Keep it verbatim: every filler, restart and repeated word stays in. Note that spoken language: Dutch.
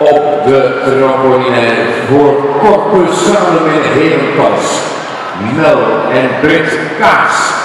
Op de trampoline voor Corpus samen met Herenpas, Mel en Britt Kaas.